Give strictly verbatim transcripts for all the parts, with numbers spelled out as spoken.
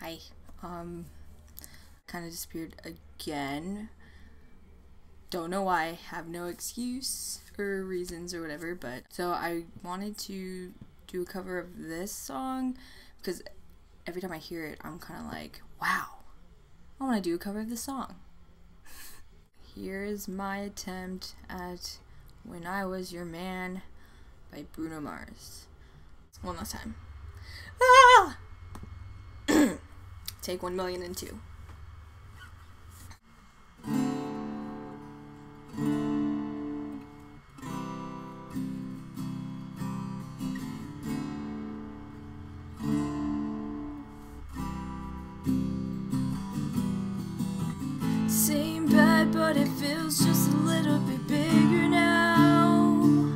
Hi. Um, kind of disappeared again. Don't know why. Have no excuse or reasons or whatever, but so I wanted to do a cover of this song because every time I hear it, I'm kind of like, wow, I want to do a cover of this song. Here is my attempt at When I Was Your Man by Bruno Mars. One last time. Ah! Take one million and two. Same bed, but it feels just a little bit bigger now.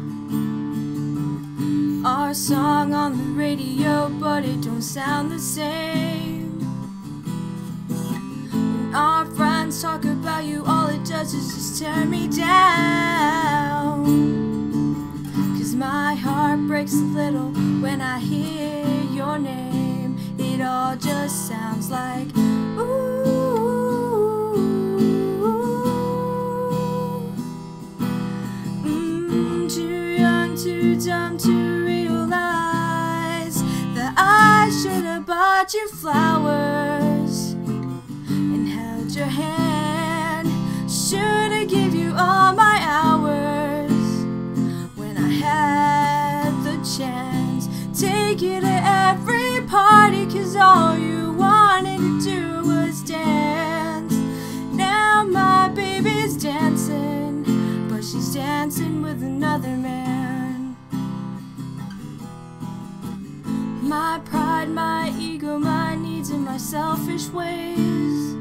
Our song on the radio, but it don't sound the same. When our friends talk about you, all it does is just tear me down. Cause my heart breaks a little when I hear your name. It all just sounds like ooh. Too dumb to realize that I should have bought you flowers and held your hand. Should have give you all my hours when I had the chance. Take you to every party, cause all you wanted to do was dance. Now my baby's dancing, but she's dancing with another man. My pride, my ego, my needs, and my selfish ways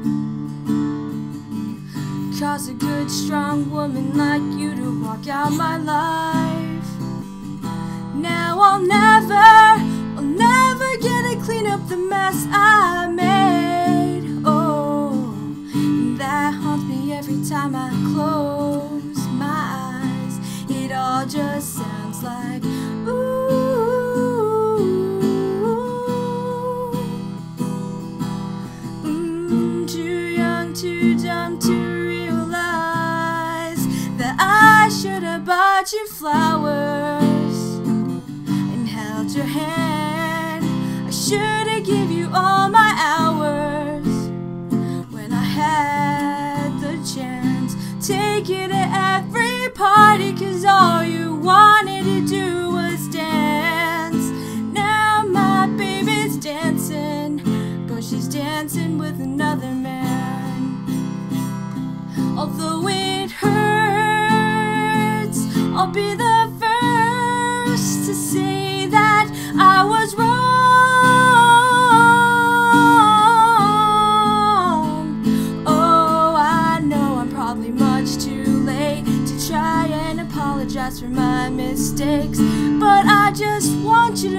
cause a good, strong woman like you to walk out my life. Now I'll never, I'll never get to clean up the mess I made. Oh, and that haunts me every time I close my eyes. It all just sounds like ooh. Too dumb to realize that I should have bought you flowers and held your hand. I should have give you all my hours when I had the chance. Take you to every party, cause all you wanted to do was dance. Now my baby's dancing, but she's dancing with another man. Although it hurts, I'll be the first to say that I was wrong. Oh, I know I'm probably much too late to try and apologize for my mistakes, but I just want you to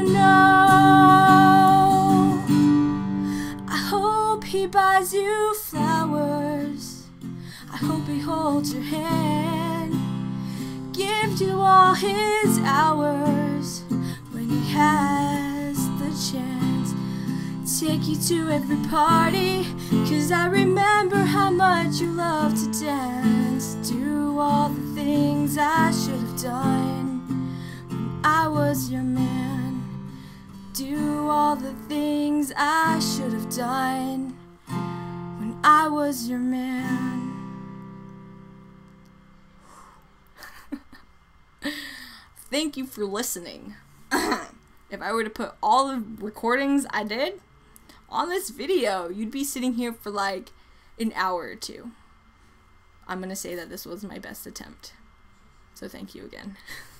know I hope he buys you flowers. I hope he holds your hand, gives you all his hours when he has the chance. Take you to every party, cause I remember how much you love to dance. Do all the things I should have done when I was your man. Do all the things I should have done when I was your man. Thank you for listening. If I were to put all the recordings I did on this video, you'd be sitting here for like an hour or two. I'm gonna say that this was my best attempt. So thank you again.